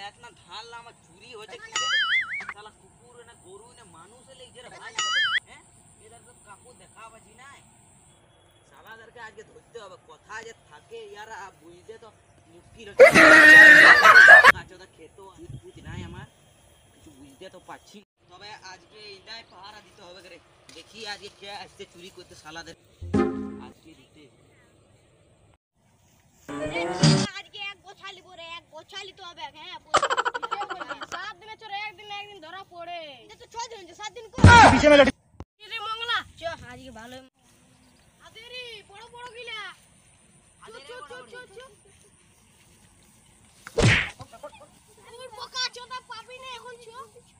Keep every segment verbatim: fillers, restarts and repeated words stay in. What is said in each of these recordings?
এক না ধান লা আমার চুরি হয়েছে কি শালা কুকুর না গরু না মানুষ এলে ইজের ভাই হ্যাঁ এদের তো কাকু দেখা পাচ্ছি না শালাদেরকে আজকে ধরতে হবে কথা যে থাকে ইয়ারা বুঝতে তো মুশকিল হচ্ছে কাঁচা খেতো বুঝ নাই আমার কিছু বুঝতে তো পাচ্ছি তবে আজকে এইটাই পাহারা দিতে হবে রে দেখি আজকে কে আসছে চুরি করতে শালাদের আজকে দিতে আজকে এক গোছালি পরে এক গোছালি তো হবে হ্যাঁ সাত দিনে চোর একদিন একদিন ধরা পড়ে এটা তো ছয় দিন হচ্ছে সাত দিন করে রে মঙ্গলা চ আজকে ভালো আদেরি বড় বড় গিলা চো চো চো চো তোর বোকা চোদা পাবি না এখন চো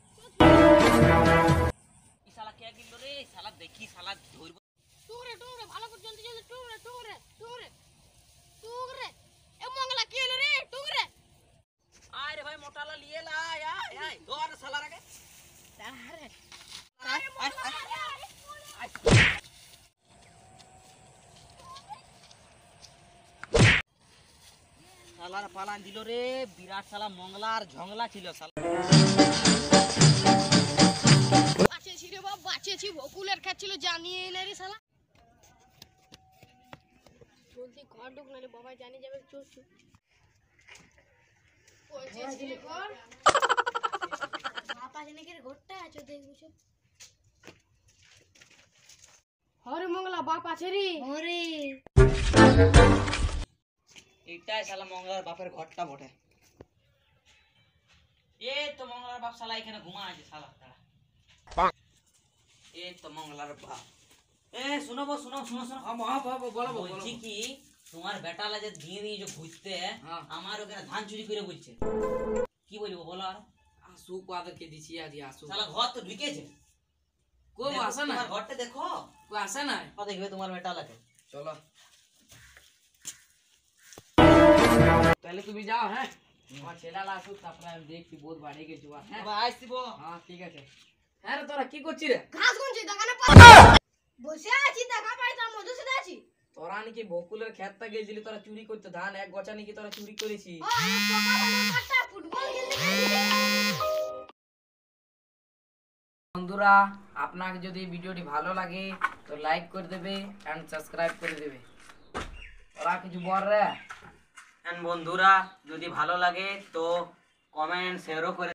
ই শালা কে গিল রে শালা দেখি শালা ধরব টুরে টুরে ভালো করে জলদি জলদি টুরে টুরে টুরে টুরে এ মঙ্গলা কি হলো রে টুরে আরে ভাই মোটালা লিয়ে লা আয় আয় ধর শালা রে আরে আয় আয় শালার পালান দিল রে বিরাট শালা মঙ্গলার ঝংলা ছিল শালা বাঁচেছি রে বাবা বাঁচেছি বকুলের খাচ্ছিল জানিয়ে না রে শালা জলদি ঘর ঢুক না রে বাবা জানি যাবে চুপ চুপ পৌঁছেছি রে ঘর বাবা জানি কে ঘরটা আছে দেখবো হরে মঙ্গলা বাপ আছে রে হরে এইটাই শালা মঙ্গলার বাপের ঘরটা বটে এই তো মঙ্গলার বাপ শালা এখানে ঘুমা আছে শালা এই তো মঙ্গলার বাপ এ শুনো বো শুনো শুনো শুনো হ্যাঁ বাবা বলো বলছি কি তোমার বেটালা যে দিয়ে দিয়ে যে ঘুরতে আমার ওখানে ধান চুরি করে বলছে কি বলবো বলো আর আসু কাদেরকে দিছি আজ আসু শালা ঘর তো ঢুকেছে কো আসে না তোমার ঘরটা দেখো কো আসে না ও দেখবে তোমার বেটালাকে চলো তাহলে তুমি যাও হ্যাঁ আমার ছেলেলা আসুক তারপরে আমি দেখছি বহুত বাড়ি গেছি হ্যাঁ আসবো হ্যাঁ ঠিক আছে হ্যাঁ রে তোরা কি করছিস রে ঘাস গুনছি দোকানে বসে আছি দেখা পাই তার মধ্যে সেটা আছি তোরা নাকি বকুলের ক্ষেতটা গেছিলি তোরা চুরি করতে ধান এক গছা নাকি তোরা চুরি করেছিস ও আমি সকালে কাটা ফুটবল খেলতে গেছি বন্ধুরা আপনাকে যদি ভিডিওটি ভালো লাগে তো লাইক করে দেবে এন্ড সাবস্ক্রাইব করে দেবে ওরা কিছু বল রে বন্ধুরা যদি ভালো লাগে তো কমেন্ট শেয়ারও করে